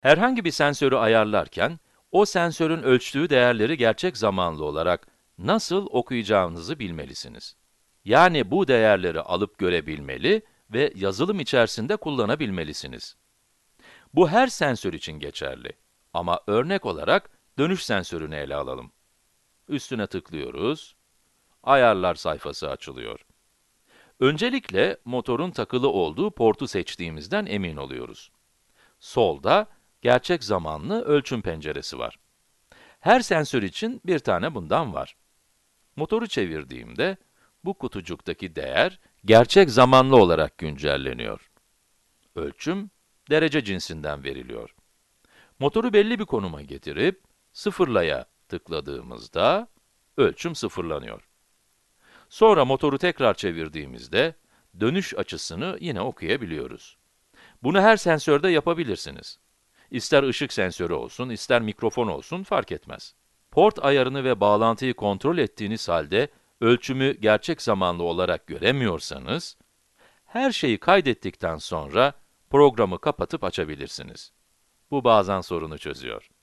Herhangi bir sensörü ayarlarken, o sensörün ölçtüğü değerleri gerçek zamanlı olarak nasıl okuyacağınızı bilmelisiniz. Yani bu değerleri alıp görebilmeli ve yazılım içerisinde kullanabilmelisiniz. Bu her sensör için geçerli. Ama örnek olarak dönüş sensörünü ele alalım. Üstüne tıklıyoruz, ayarlar sayfası açılıyor. Öncelikle motorun takılı olduğu portu seçtiğimizden emin oluyoruz. Solda, gerçek zamanlı ölçüm penceresi var. Her sensör için bir tane bundan var. Motoru çevirdiğimde, bu kutucuktaki değer, gerçek zamanlı olarak güncelleniyor. Ölçüm, derece cinsinden veriliyor. Motoru belli bir konuma getirip, sıfırlaya tıkladığımızda, ölçüm sıfırlanıyor. Sonra motoru tekrar çevirdiğimizde, dönüş açısını yine okuyabiliyoruz. Bunu her sensörde yapabilirsiniz. İster ışık sensörü olsun, ister mikrofon olsun fark etmez. Port ayarını ve bağlantıyı kontrol ettiğiniz halde, ölçümü gerçek zamanlı olarak göremiyorsanız, her şeyi kaydettikten sonra programı kapatıp açabilirsiniz. Bu bazen sorunu çözüyor.